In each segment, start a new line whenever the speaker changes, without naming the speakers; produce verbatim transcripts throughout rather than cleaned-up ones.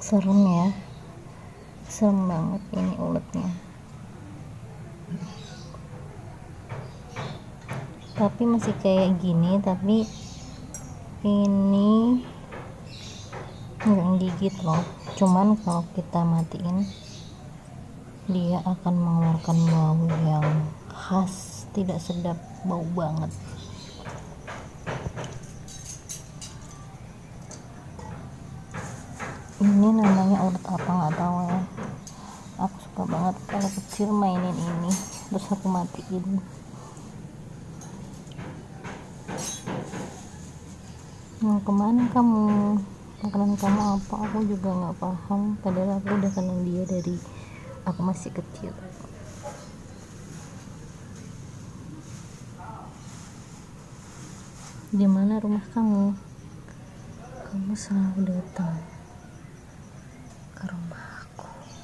serem ya, serem banget ini uletnya. Tapi masih kayak gini, tapi ini nggak gigit loh. Cuman kalau kita matiin, dia akan mengeluarkan bau yang khas, tidak sedap, bau banget. Ini namanya ulet apa nggak tahu ya. Aku suka banget kalau kecil mainin ini, terus aku matiin. Nah, kemana kamu? Makanan kamu apa? Aku juga nggak paham. Padahal aku udah kenal dia dari aku masih kecil. Di mana rumah kamu? Kamu selalu datang ke rumah aku.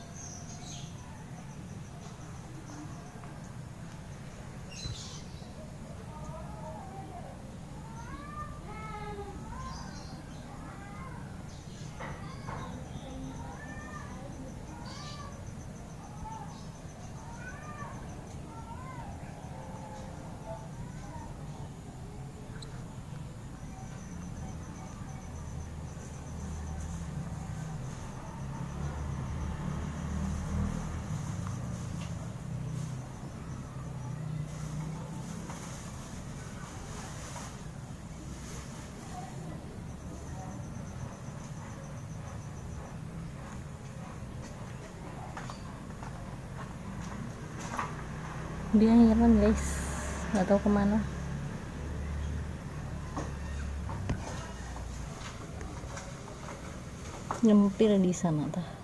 Dia hilang guys, nggak tahu kemana. Nyempil di sana tah.